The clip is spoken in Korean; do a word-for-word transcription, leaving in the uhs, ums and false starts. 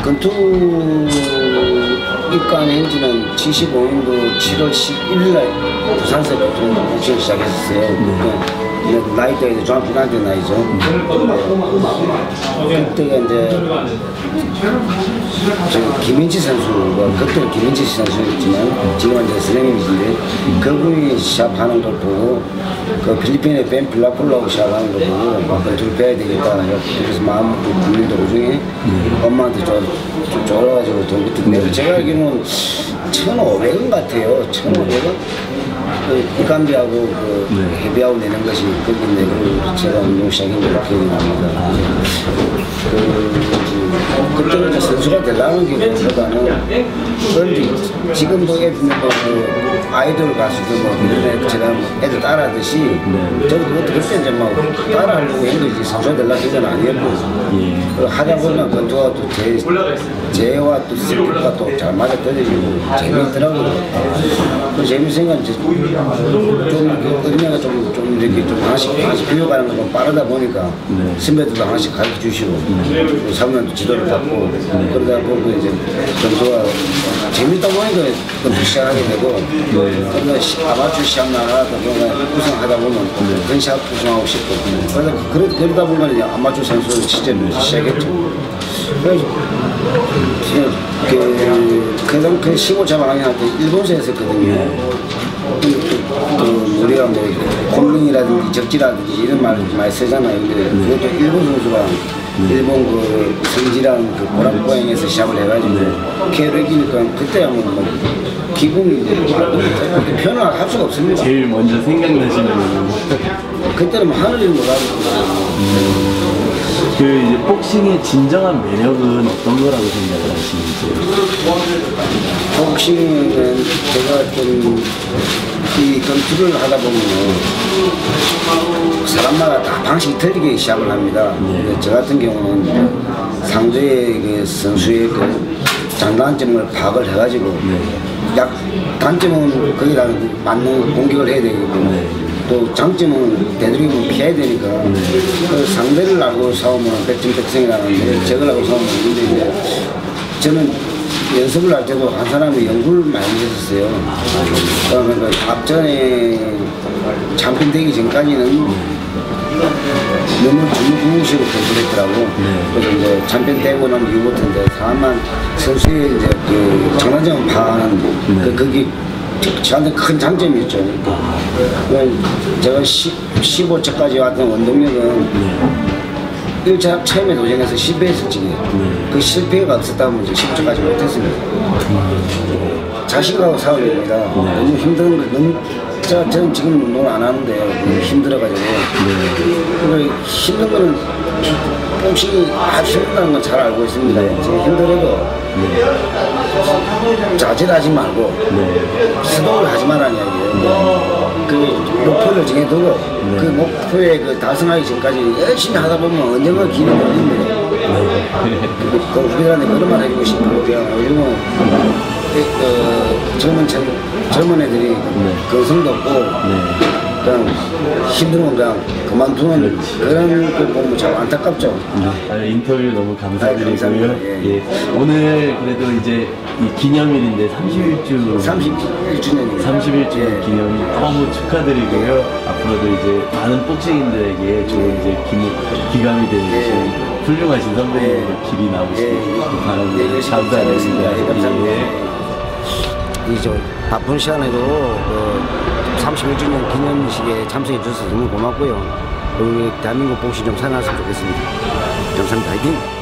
권투 입관 행진은 칠십오 년도 칠월 십일일 날 부산에서 보통 복싱을 시작했었어요. 네. 나이대가 중학교 다닐 때 나이죠. 그때가 이제 저 김민지 선수가 그때는 김민지 선수였지만 지금은 이제 선생님이신데 그분이 시합하는 걸 보고 그 필리핀의 벤 필라폴라고 시합하는 걸 보고 권투를 배워야 되겠다. 그래서 마음 먹고 국민 도중에 엄마한테 좀 졸아가지고 돈 그때 내가 제가 알기로는 천오백 원 같아요. 천오백 원? 그 입감비하고 그 네. 회비하고 내는 것이 그렇게 내고 제가 운동 시작한 게 기억이 납니다. 그, 그때는 이제 선수가 되려는 게보다는 그런지 지금도 애들 뭐 아이돌 가수들 뭐 이런 애들처럼 애들 따라하듯이 네. 저도 그때 이제 막 따라하려고 한 거지 선수가 되려는 건 아니었고 예. 하다 보면 권투가 또 제, 제와 또 스피드가 또 잘 맞아 떨어지고 재미있더라고요. 그 재밌으니까 이제 좀 어린애가 좀, 좀 이렇게 좀 하나씩 하나씩 비워가는 거 좀 빠르다 보니까 네. 선배들도 하나씩 가르쳐 주시고 네. 삼 년도 지도를 받고 네. 그러다 보고 이제 점수가 재밌다 보니까 또 시작하게 되고 네. 아마추어 시합 나가다 보면 우승하다 보면 네. 그런 시합 우승하고 싶고 그러다, 그러, 그러다 보면 이제 아마추어 선수를 시절을 시작했죠. 그래서 그, 그, 그 십오 차 방향 때 일본에서 했었거든요. 네. 그 우리가 뭐 홈링이라든지 적지라든지 이런 말 많이 쓰잖아요. 근데 네. 그것도 일본 선수가 네. 일본 그 성지랑 그 보락고행에서 시합을 해가지고 네. 걔를 이기니까 그때야 뭐, 뭐 기분이 표현을 할 수가 없습니다. 제일 먼저 생각나시는 거는 그때는 뭐 하늘을 몰라도 음. 그 이제 복싱의 진정한 매력은 어떤 거라고 생각을 하시는지? 복싱은 제가 좀 이 권투를 하다 보면 사람마다 다 방식이 틀리게 시합을 합니다. 네. 저 같은 경우는 상대의 그 선수의 그 장단점을 파악을 해가지고 네. 약 단점은 거기다 맞는 공격을 해야 되고 네. 또 장점은 되도록이면 피해야 되니까 네. 그 상대를 알고 싸우면 백전백승이라는데 적을 알고 싸우면 힘든데 저는 연습을 할 때도 한 사람이 연구를 많이 했었어요. 그러니까 앞전에 참핀 되기 전까지는 너무 주무구무식으로 공부했더라고. 네. 그래서 이제 참핀 되고 난 이후부터 이제 다만 선수의 이제 그 장단점을 파악하는 네. 그, 그게 저한테 큰 장점이었죠. 그러니까 제가 십오 차까지 왔던 원동력은 네. 일 차 처음에 도전해서 실패했었지. 네. 그 실패가 없었다면 이제 십 차까지 못했습니다. 음. 자식하고 싸우려니다. 네. 너무 힘든 거, 너무, 제가, 저는 지금 운동을 안 하는데 너무 힘들어가지고. 네. 힘든 거는 복싱이 아주 힘들다는 건 잘 알고 있습니다. 네. 힘들어도 네. 자질하지 말고 네. 시도를 하지 말라는 이야기예요. 네. 그 목표를 정해두고 네. 그 목표에 그 달성하기 전까지 열심히 하다 보면 언젠가 길이 열립니다. 네. 그, 그 우리들한테 그런 말 해주고 싶어요. 요즘은 어, 젊은 젊은 애들이 네. 근성도 없고 네. 그냥 힘들면 그냥 그만두는 그렇지. 그런 거 보면 참 안타깝죠. 네. 아, 인터뷰 너무 감사드리고요. 예. 예. 오늘 그래도 이제 이 기념일인데 삼십일 주 삼십일 주년 삼십일 주 예. 기념일 너무 축하드리고요. 앞으로도 이제 많은 복싱인들에게 좋은 이제 기, 기감이 되는 예. 훌륭하신 선배님의 예. 길이 나오시길 예. 바랍니다. 예. 감사드립니다. 예. 감사합니다. 예. 이 바쁜 시간에도 그 삼십일 주년 기념식에 참석해 주셔서 너무 고맙고요. 우리 대한민국 복싱 좀 살아났으면 좋겠습니다. 감사합니다. 화이팅!